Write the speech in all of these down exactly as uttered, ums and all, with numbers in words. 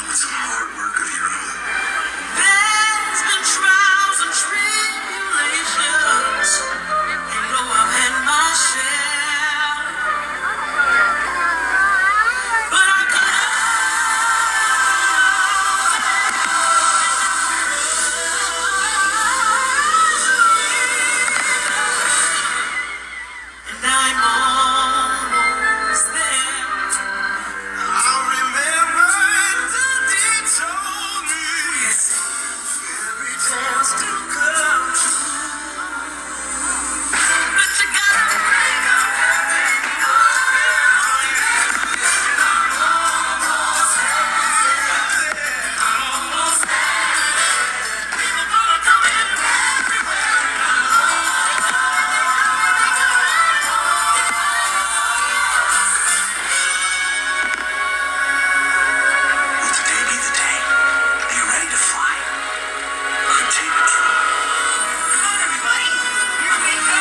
It's the hard work of hero. There's been trials and tribulations. You know I've had my share. But I and I'm almost there. I remember the day told me fairy tales do come true. But you gotta break up Will today be the day? Are you ready to fly? Or take control? Come on, everybody. Here we go.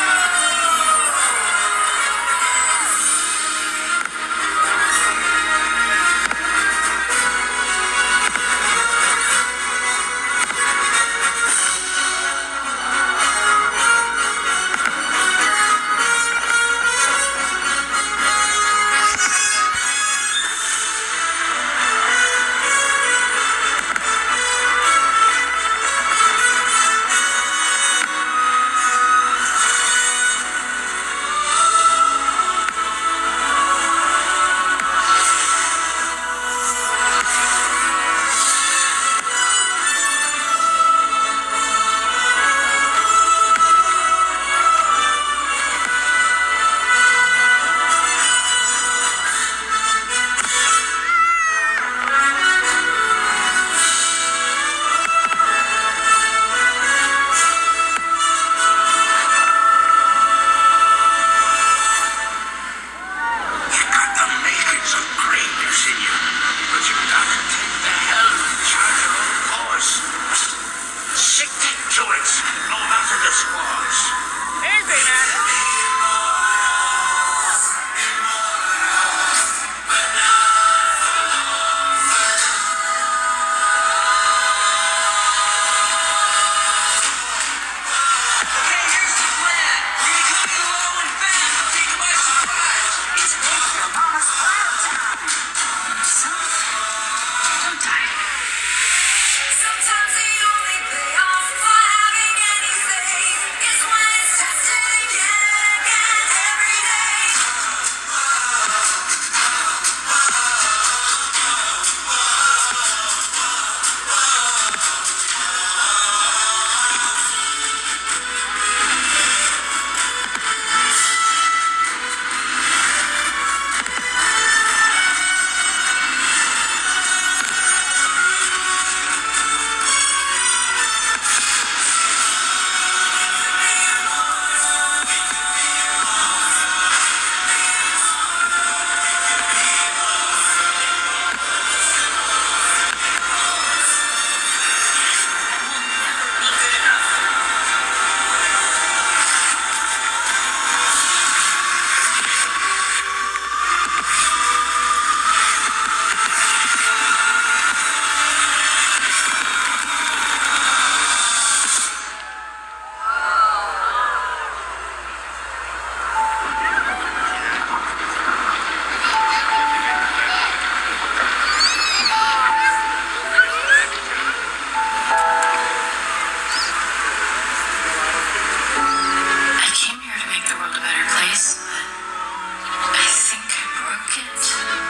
You got the makings of greatness in you, but you gotta take the helm and chart your own course. Stick to it, no matter the squaws. Easy, man. Okay, here's the plan. We're gonna come in low and fast and take 'em by surprise. It's Baby Obama's final time. Sometime. Sometimes the only payoff for having any faith is when it's tested again and again every day. I came here to make the world a better place, but I think I broke it.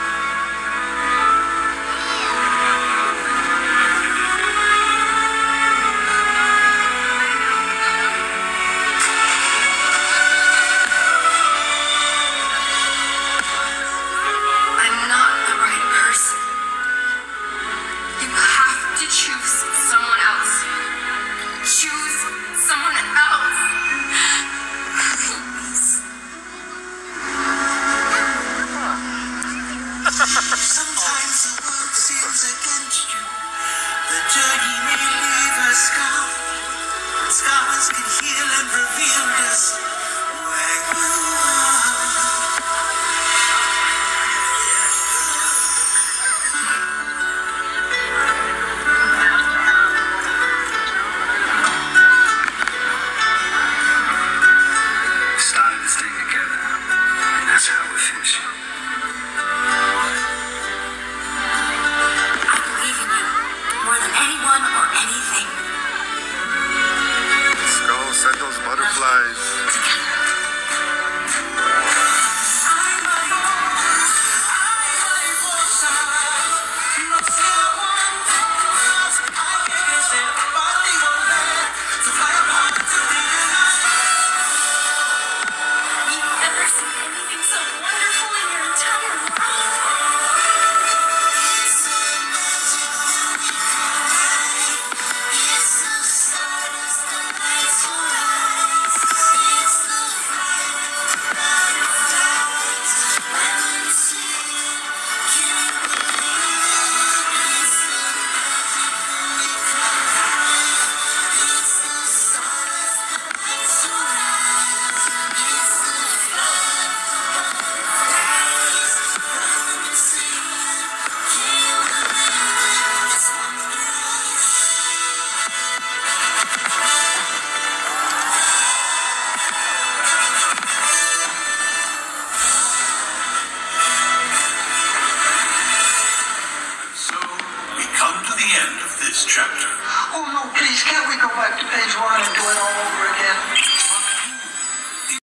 I'm not the right person. You have to choose someone else. Choose someone else. Sometimes the world seems against you. The journey may leave a scar. Scars can heal and reveal just where you are. chapter. Oh no, please, can't we go back to page one and do it all over